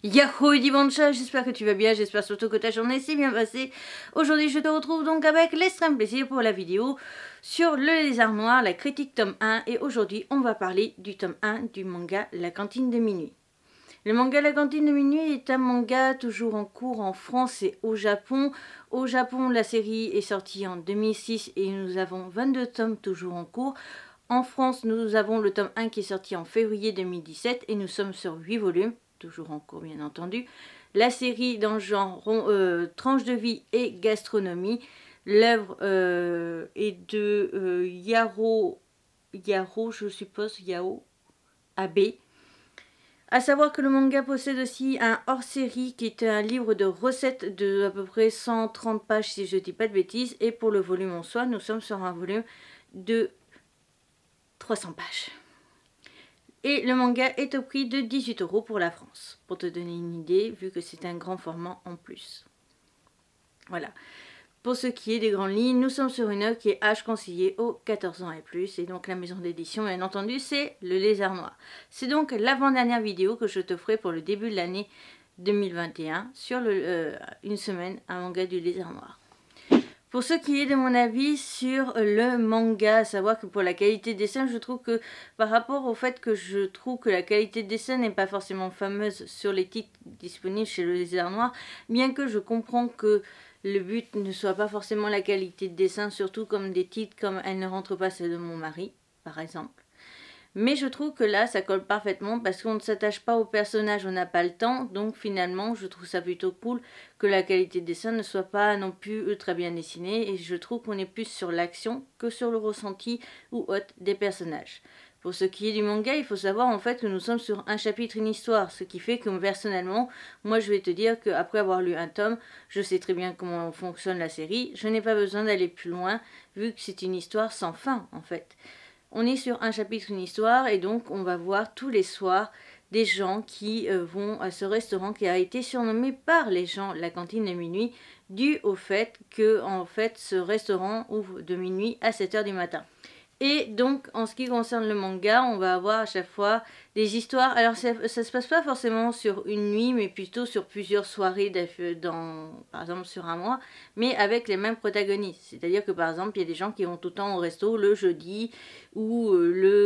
Yahoo Dimanche, j'espère que tu vas bien, j'espère surtout que ta journée s'est bien passée. Aujourd'hui je te retrouve donc avec l'extrême plaisir pour la vidéo sur le lézard noir, la critique tome 1. Et aujourd'hui on va parler du tome 1 du manga La Cantine de Minuit. Le manga La Cantine de Minuit est un manga toujours en cours en France et au Japon. Au Japon la série est sortie en 2006 et nous avons 22 tomes toujours en cours. En France nous avons le tome 1 qui est sorti en février 2017 et nous sommes sur 8 volumes. Toujours en cours bien entendu. La série dans le genre tranche de vie et gastronomie. L'œuvre est de Yaro, je suppose, Yao Abe. À savoir que le manga possède aussi un hors-série qui est un livre de recettes de à peu près 130 pages si je ne dis pas de bêtises. Et pour le volume en soi, nous sommes sur un volume de 300 pages. Et le manga est au prix de 18 € pour la France. Pour te donner une idée, vu que c'est un grand format en plus. Voilà. Pour ce qui est des grandes lignes, nous sommes sur une œuvre qui est âge conseillé aux 14 ans et plus. Et donc la maison d'édition, bien entendu, c'est le Lézard Noir. C'est donc l'avant-dernière vidéo que je te ferai pour le début de l'année 2021 sur une semaine, un manga du Lézard Noir. Pour ce qui est de mon avis sur le manga, à savoir que pour la qualité de dessin, je trouve que par rapport au fait que je trouve que la qualité de dessin n'est pas forcément fameuse sur les titres disponibles chez le Lézard Noir, bien que je comprends que le but ne soit pas forcément la qualité de dessin, surtout comme des titres comme Elle ne rentre pas, celle de mon mari, par exemple. Mais je trouve que là, ça colle parfaitement parce qu'on ne s'attache pas au personnage, on n'a pas le temps. Donc finalement, je trouve ça plutôt cool que la qualité de dessin ne soit pas non plus très bien dessinée. Et je trouve qu'on est plus sur l'action que sur le ressenti ou autre des personnages. Pour ce qui est du manga, il faut savoir en fait que nous sommes sur un chapitre, une histoire. Ce qui fait que personnellement, moi je vais te dire qu'après avoir lu un tome, je sais très bien comment fonctionne la série. Je n'ai pas besoin d'aller plus loin vu que c'est une histoire sans fin en fait. On est sur un chapitre, une histoire, et donc on va voir tous les soirs des gens qui vont à ce restaurant qui a été surnommé par les gens la cantine de minuit, dû au fait que en fait ce restaurant ouvre de minuit à 7 h du matin. Et donc, en ce qui concerne le manga, on va avoir à chaque fois des histoires. Alors, ça se passe pas forcément sur une nuit, mais plutôt sur plusieurs soirées, par exemple sur un mois, mais avec les mêmes protagonistes. C'est-à-dire que, par exemple, il y a des gens qui vont tout le temps au resto le jeudi ou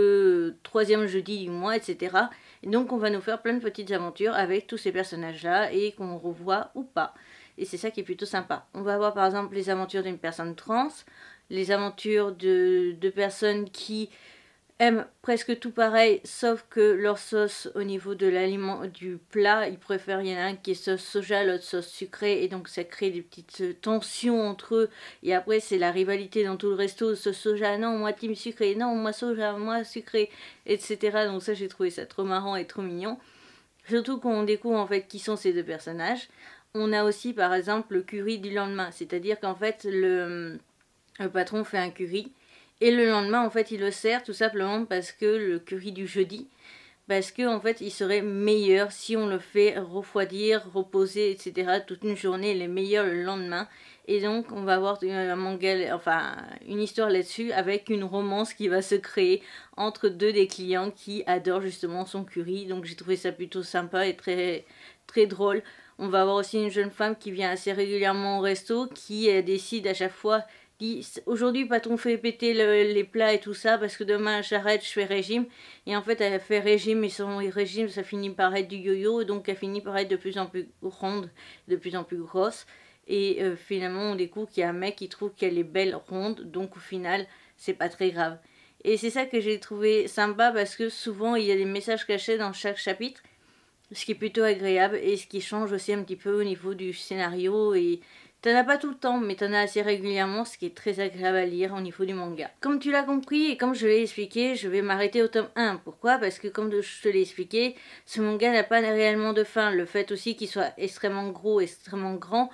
le 3e jeudi du mois, etc. Et donc, on va nous faire plein de petites aventures avec tous ces personnages-là et qu'on revoit ou pas. Et c'est ça qui est plutôt sympa. On va avoir, par exemple, les aventures d'une personne trans, les aventures de personnes qui aiment presque tout pareil, sauf que leur sauce au niveau de l'aliment, du plat, ils préfèrent, il y en a un qui est sauce soja, l'autre sauce sucrée, et donc ça crée des petites tensions entre eux, et après c'est la rivalité dans tout le resto, sauce soja, non, moi team sucré, non, moi soja, moi sucré, etc. Donc ça j'ai trouvé ça trop marrant et trop mignon. Surtout qu'on découvre en fait qui sont ces deux personnages. On a aussi par exemple le curry du lendemain, c'est-à-dire qu'en fait le patron fait un curry et le lendemain en fait il le sert tout simplement parce que le curry du jeudi, parce que en fait il serait meilleur si on le fait refroidir, reposer, etc. toute une journée, il est meilleur le lendemain. Et donc on va avoir un manga, enfin une histoire là-dessus avec une romance qui va se créer entre deux des clients qui adorent justement son curry. Donc j'ai trouvé ça plutôt sympa et très très drôle. On va avoir aussi une jeune femme qui vient assez régulièrement au resto, qui décide à chaque fois, dit aujourd'hui patron fait péter les plats et tout ça parce que demain j'arrête, je fais régime. Et en fait elle fait régime et son régime ça finit par être du yo-yo, et donc elle finit par être de plus en plus ronde, de plus en plus grosse. Et finalement on découvre qu'il y a un mec qui trouve qu'elle est belle ronde, donc au final c'est pas très grave. Et c'est ça que j'ai trouvé sympa parce que souvent il y a des messages cachés dans chaque chapitre, ce qui est plutôt agréable et ce qui change aussi un petit peu au niveau du scénario. Et t'en as pas tout le temps, mais t'en as assez régulièrement, ce qui est très agréable à lire au niveau du manga. Comme tu l'as compris et comme je l'ai expliqué, je vais m'arrêter au tome 1. Pourquoi? Parce que comme je te l'ai expliqué, ce manga n'a pas réellement de fin. Le fait aussi qu'il soit extrêmement gros, extrêmement grand,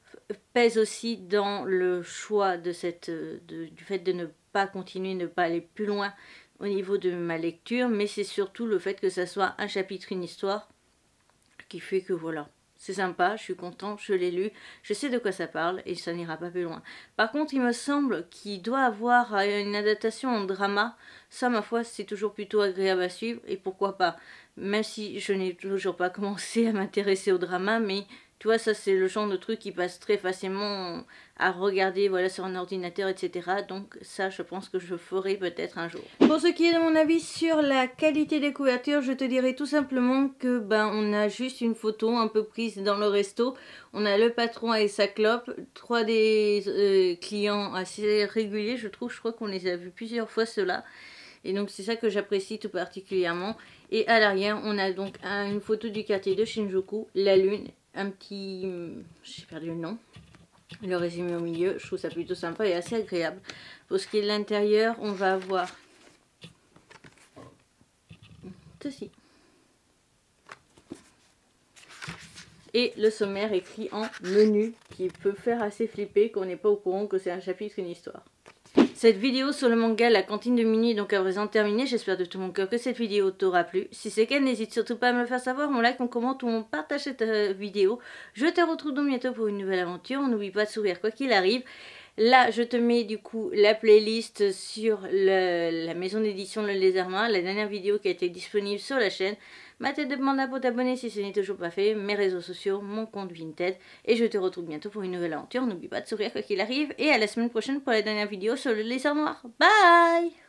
pèse aussi dans le choix de du fait de ne pas continuer, ne pas aller plus loin au niveau de ma lecture. Mais c'est surtout le fait que ça soit un chapitre, une histoire, qui fait que voilà, c'est sympa, je suis content, je l'ai lu, je sais de quoi ça parle et ça n'ira pas plus loin. Par contre, il me semble qu'il doit avoir une adaptation en drama. Ça, ma foi, c'est toujours plutôt agréable à suivre et pourquoi pas. Même si je n'ai toujours pas commencé à m'intéresser au drama, mais tu vois, ça c'est le genre de truc qui passe très facilement à regarder voilà, sur un ordinateur, etc. Donc ça, je pense que je ferai peut-être un jour. Pour ce qui est de mon avis sur la qualité des couvertures, je te dirais tout simplement que on a juste une photo un peu prise dans le resto. On a le patron et sa clope, 3 des clients assez réguliers, je trouve. Je crois qu'on les a vus plusieurs fois ceux-là. Et donc c'est ça que j'apprécie tout particulièrement. Et à l'arrière, on a donc une photo du quartier de Shinjuku, la lune, un petit... j'ai perdu le nom. Le résumé au milieu, je trouve ça plutôt sympa et assez agréable. Pour ce qui est de l'intérieur, on va avoir ceci. Et le sommaire écrit en menu, qui peut faire assez flipper qu'on n'est pas au courant que c'est un chapitre, une histoire. Cette vidéo sur le manga La Cantine de Minuit est donc à présent terminée. J'espère de tout mon cœur que cette vidéo t'aura plu. Si c'est le cas, n'hésite surtout pas à me le faire savoir. On like, on commente ou on partage cette vidéo. Je te retrouve donc bientôt pour une nouvelle aventure. N'oublie pas de sourire quoi qu'il arrive. Là, je te mets du coup la playlist sur la maison d'édition Le Lézard Noir, la dernière vidéo qui a été disponible sur la chaîne. Ma tête de panda pour t'abonner si ce n'est toujours pas fait, mes réseaux sociaux, mon compte Vinted. Et je te retrouve bientôt pour une nouvelle aventure. N'oublie pas de sourire quoi qu'il arrive. Et à la semaine prochaine pour la dernière vidéo sur Le Lézard Noir. Bye!